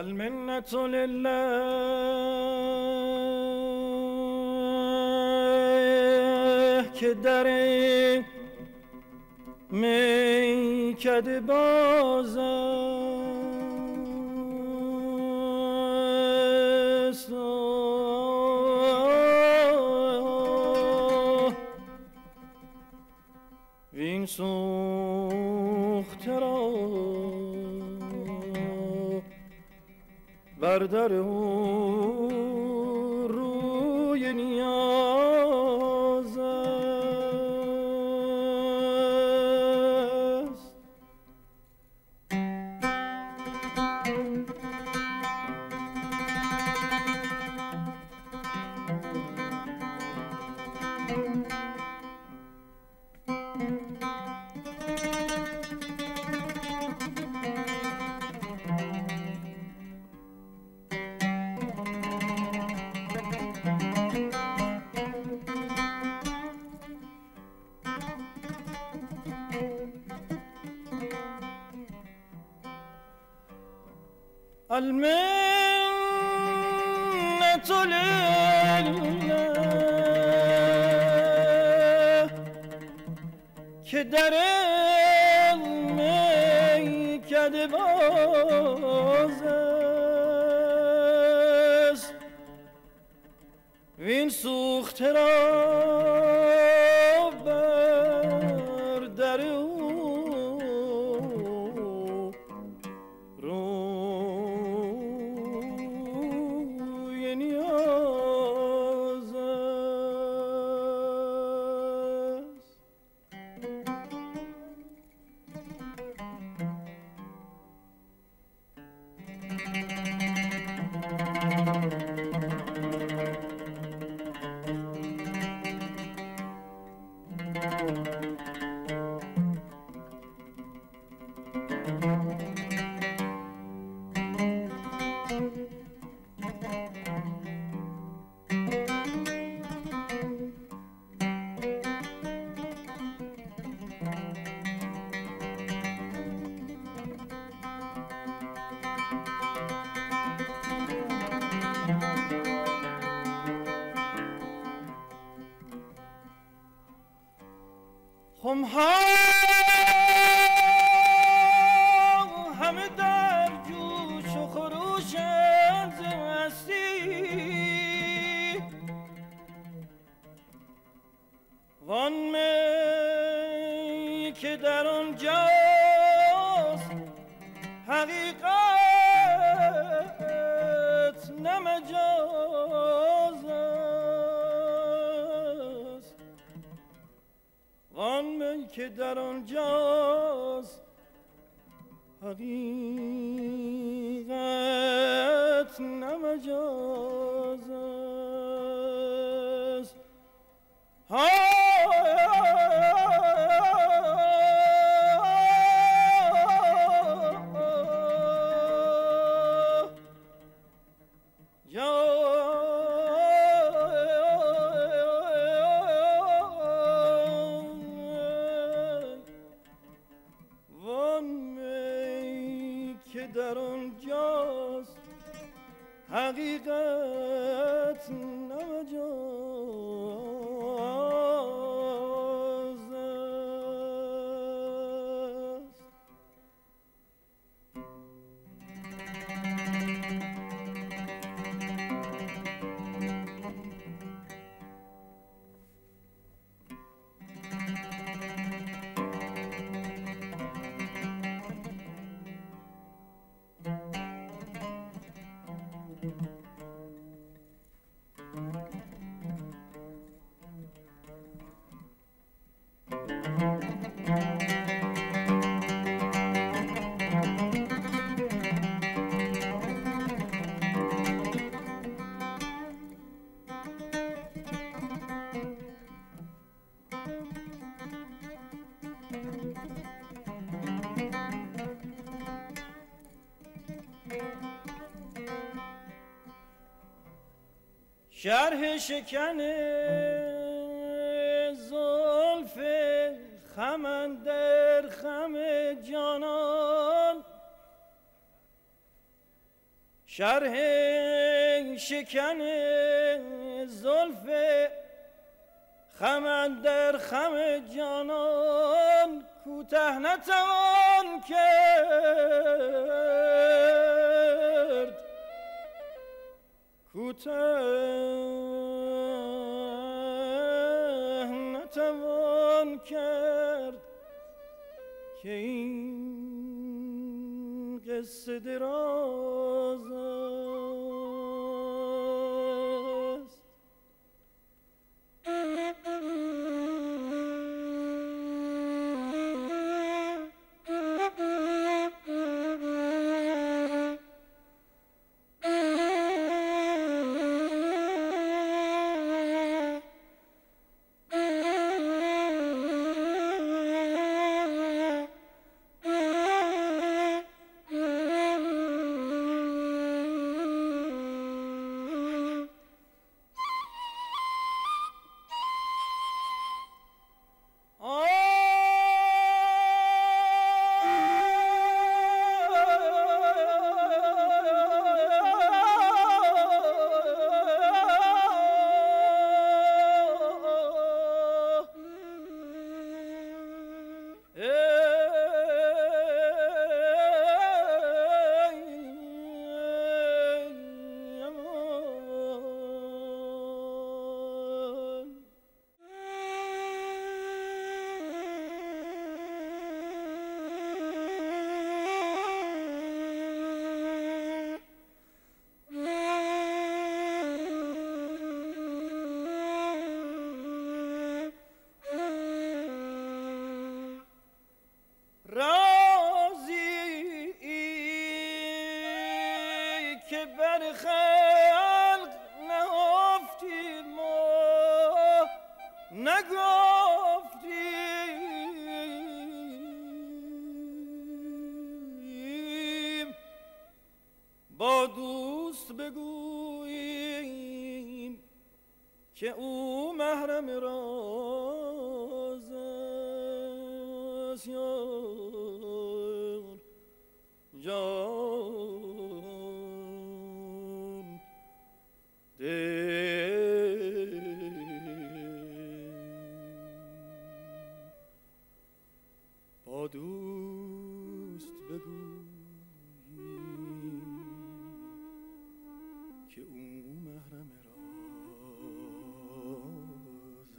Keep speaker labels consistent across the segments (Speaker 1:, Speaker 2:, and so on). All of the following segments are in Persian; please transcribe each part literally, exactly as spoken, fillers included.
Speaker 1: المنة لله که در میکده باز است وین سوخته را بر در او روی نیاز است. المنة لله که در میکده باز است وین سوخته را بر در او خمها همه در جوش و خروش هستی وان می که در آنجاست حقیقت نه مجاز است وان می که در آنجاست حقیقت نه مجاز است. در آنجاست حقیقت نمجاز است. شرح شکن زلف خم اندر خم جانان شرح شکن زلف خم در خم جانان کوته نتوان کرد، کوته نتوان کرد که این قصه دراز است. نگفتیم با دوست بگوییم که او محرم راز است. یار جان دل با دوست بگوییم که او محرم راز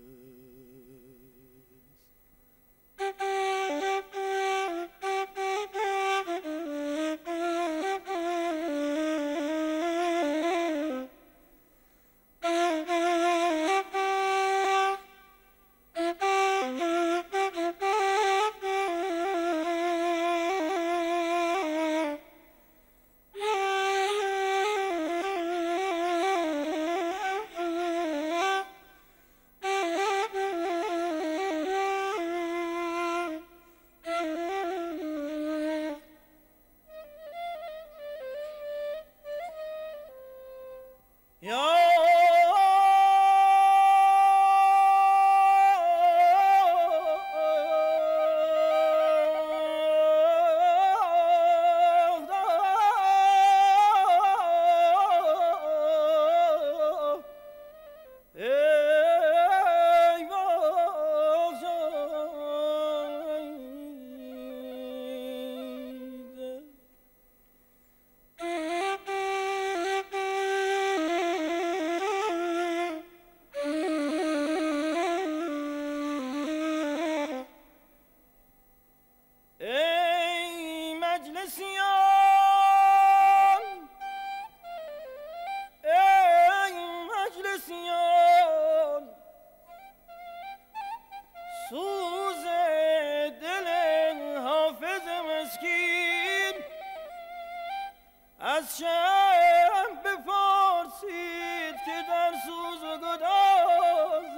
Speaker 1: از شم بپرسید که در سوز و گداز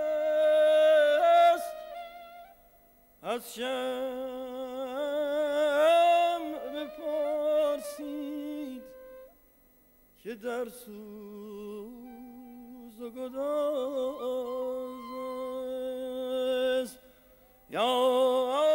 Speaker 1: است. از شم بپرسید که در سوز و گداز است. یا